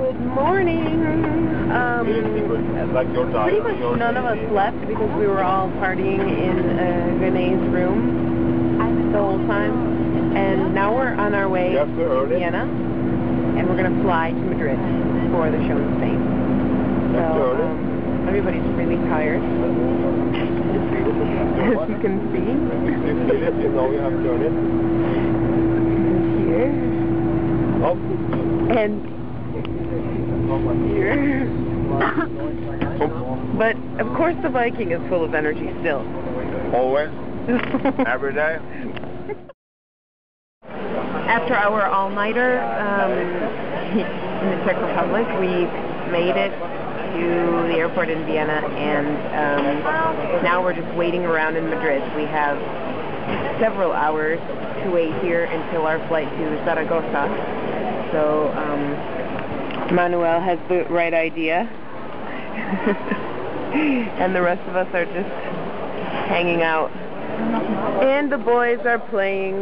Good morning. Pretty much none of us left because we were all partying in Renee's room the whole time. And now we're on our way to Vienna, and we're going to fly to Madrid for the show in Spain. So everybody's really tired, as you can see. Here. And here. But of course the Viking is full of energy still. Always? Every day? After our all-nighter in the Czech Republic, we made it to the airport in Vienna, and now we're just waiting around in Madrid. We have several hours to wait here until our flight to Zaragoza. So Manuel has the right idea, and the rest of us are just hanging out. And the boys are playing.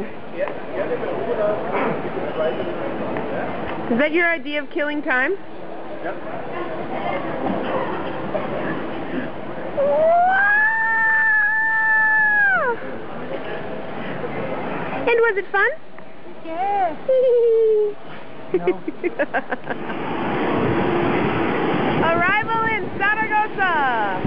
Is that your idea of killing time? Yep. And was it fun? Yeah. No. Arrival in Zaragoza.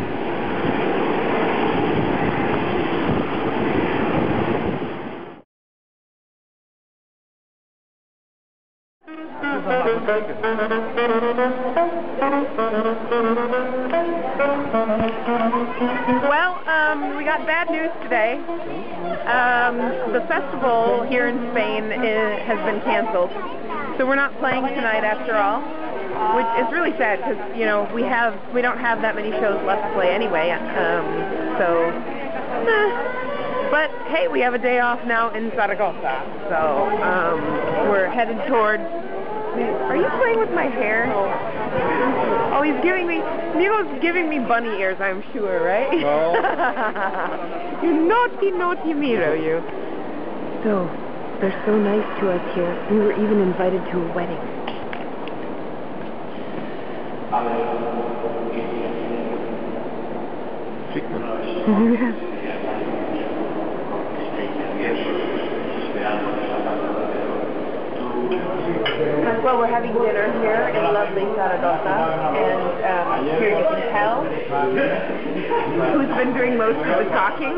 Well, we got bad news today. The festival here in Spain has been canceled, so we're not playing tonight after all, which is really sad because we don't have that many shows left to play anyway. But hey, we have a day off now in Zaragoza, so we're headed towards. Are you playing with my hair? Oh, he's giving me. Milo's giving me bunny ears, I'm sure, right? No. You naughty, naughty Milo, you. So, they're so nice to us here. We were even invited to a wedding. Well, we're having dinner here in lovely Zaragoza, and here you can tell who's been doing most of the talking.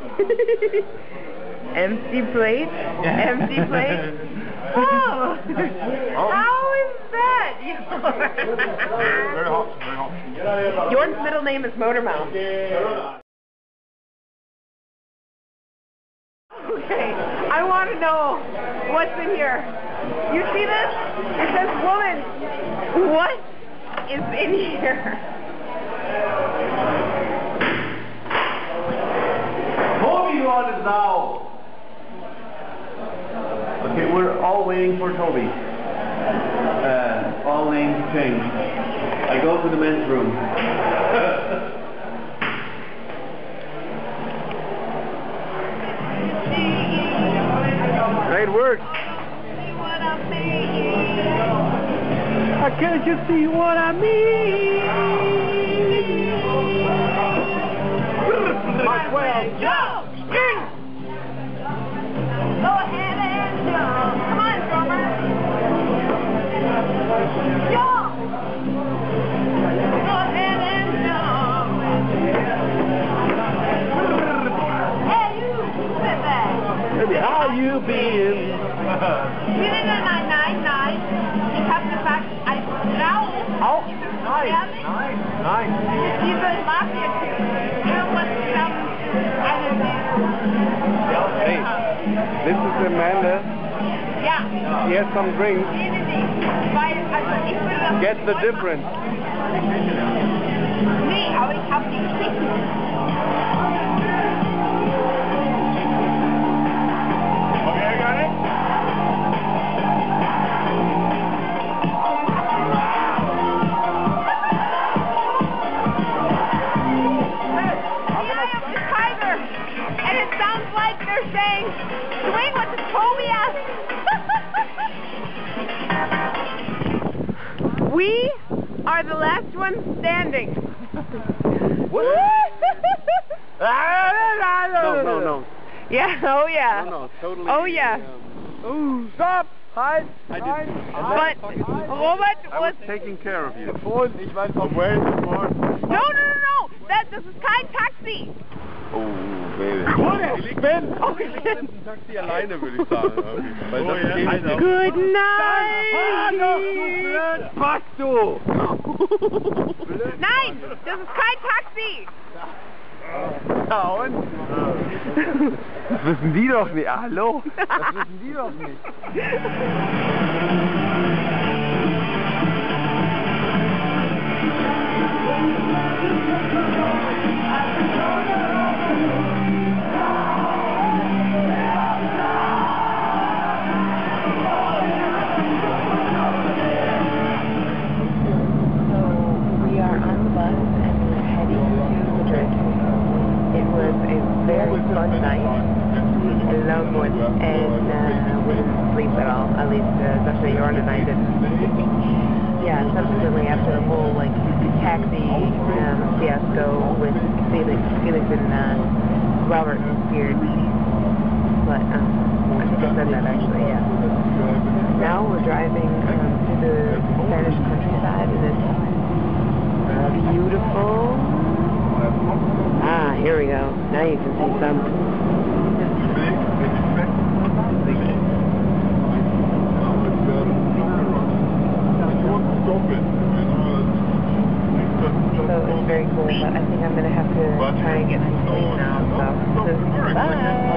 Empty plate, empty plate. Oh, how is that? Very hot, very hot. Jorn's middle name is Motormouth. Okay, I want to know what's in here. You see this? It says woman. What is in here? Toby on it now. Okay, we're all waiting for Toby. All names changed. I go to the men's room. Great work. Can't you see what I mean? Well, jump! Go ahead and jump. Come on, drummer. Jump! Go ahead and jump. Hey, you! Sit back. Baby, how you been? Vielen Dank, nein. Ich hab gesagt, als Frau. Oh, nice, nice. Diese Mafia-Typ. Irgendwas zusammen. Hey, this is Amanda. Ja. Here's some drinks. Weil, also ich würde das. Get the difference. Nee, aber ich hab die Geschichte. Okay, I got it. They're saying, swing with the tobias. We are the last ones standing. What? No. Yeah, oh yeah. No, totally. Oh yeah. Ooh, stop! Hi! I did. But Robert I was... was taking care of you. Where is the phone? No. Das ist kein Taxi. Oh, baby. Ben! Oh, shit. Ein Taxi alleine, würde ich sagen. Weil das geht nicht. Good night! Was du? Nein, das ist kein Taxi. Ja, und? Das wissen die doch nicht. Hallo? Das wissen die doch nicht. Fun night, a long one, and we didn't sleep at all, at least especially Jorn and I didn't. Yeah, subsequently after the whole taxi fiasco with Felix and Robert disappeared, but I think I said that actually, yeah. Now we're driving through the Spanish countryside, and it's beautiful. Ah, here we go. Now you can see some. So it's very cool, but I think I'm going to have to try and get some sleep now. So, bye.